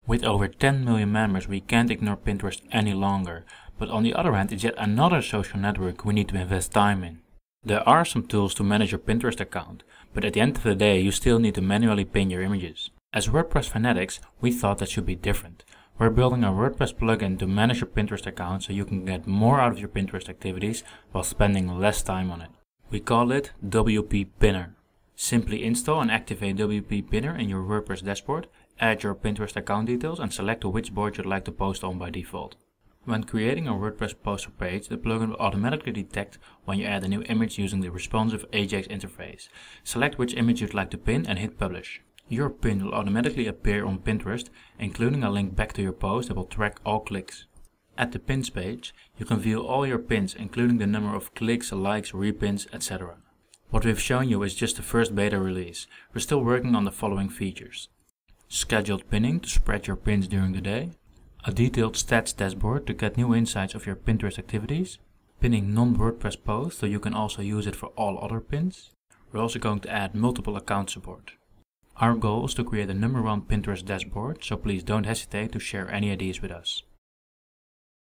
With over 10 million members, we can't ignore Pinterest any longer, but on the other hand, it's yet another social network we need to invest time in. There are some tools to manage your Pinterest account, but at the end of the day, you still need to manually pin your images. As WordPress fanatics, we thought that should be different. We're building a WordPress plugin to manage your Pinterest account so you can get more out of your Pinterest activities while spending less time on it. We call it WP Pinner. Simply install and activate WP Pinner in your WordPress dashboard, add your Pinterest account details and select which board you'd like to post on by default. When creating a WordPress poster page, the plugin will automatically detect when you add a new image using the responsive Ajax interface. Select which image you'd like to pin and hit publish. Your pin will automatically appear on Pinterest, including a link back to your post that will track all clicks. At the pins page, you can view all your pins, including the number of clicks, likes, repins, etc. What we've shown you is just the first beta release. We're still working on the following features: scheduled pinning to spread your pins during the day, a detailed stats dashboard to get new insights of your Pinterest activities, pinning non-WordPress posts so you can also use it for all other pins. We're also going to add multiple account support. Our goal is to create a #1 Pinterest dashboard, so please don't hesitate to share any ideas with us.